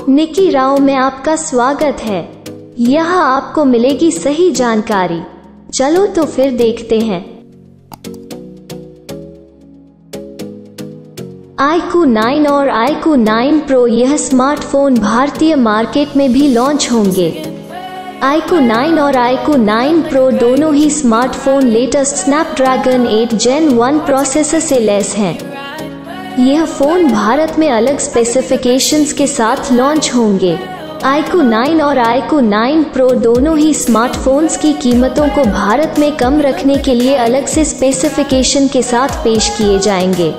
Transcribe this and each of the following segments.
निकी राव में आपका स्वागत है। यहाँ आपको मिलेगी सही जानकारी। चलो तो फिर देखते हैं। iQOO 9 और iQOO 9 Pro यह स्मार्टफोन भारतीय मार्केट में भी लॉन्च होंगे। iQOO 9 और iQOO 9 Pro दोनों ही smartphone latest Snapdragon 8 Gen 1 processor से लैस हैं। यह फोन भारत में अलग स्पेसिफिकेशंस के साथ लॉन्च होंगे। iQOO 9 और iQOO 9 Pro दोनों ही स्मार्टफोन्स की कीमतों को भारत में कम रखने के लिए अलग से स्पेसिफिकेशन के साथ पेश किए जाएंगे।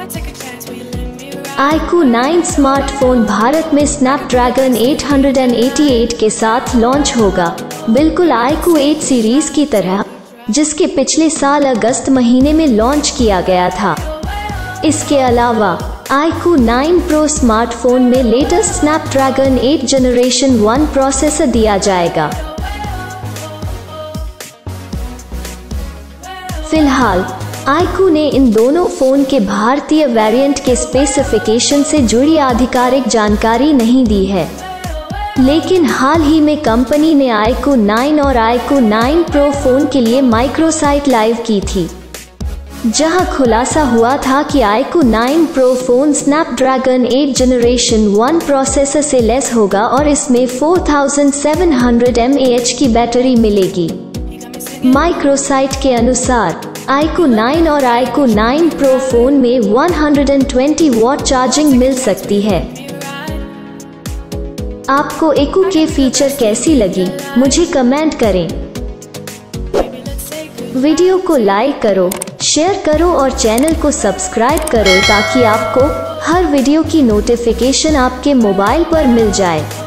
iQOO 9 स्मार्टफोन भारत में स्नैपड्रैगन 888 के साथ लॉन्च होगा, बिल्कुल iQOO 8 सीरीज की तरह, जिसके पिछले साल अगस्त महीने में लॉन्च किया गया था। इसके अलावा iQOO 9 Pro स्मार्टफोन में लेटेस्ट स्नैपड्रैगन 8 जनरेशन 1 प्रोसेसर दिया जाएगा। फिलहाल iQOO ने इन दोनों फोन के भारतीय वेरिएंट के स्पेसिफिकेशन से जुड़ी आधिकारिक जानकारी नहीं दी है, लेकिन हाल ही में कंपनी ने iQOO 9 और iQOO 9 Pro फोन के लिए माइक्रोसाइट लाइव की थी, जहां खुलासा हुआ था कि iQOO 9 Pro phone Snapdragon 8 generation 1 processor से लैस होगा और इसमें 4700 mAh की बैटरी मिलेगी। माइक्रोसाइट के अनुसार iQOO 9 और iQOO 9 Pro फोन में 120 वॉट चार्जिंग मिल सकती है। आपको iQOO के फीचर कैसी लगी, मुझे कमेंट करें। वीडियो को लाइक करो, शेयर करो और चैनल को सब्सक्राइब करो ताकि आपको हर वीडियो की नोटिफिकेशन आपके मोबाइल पर मिल जाए।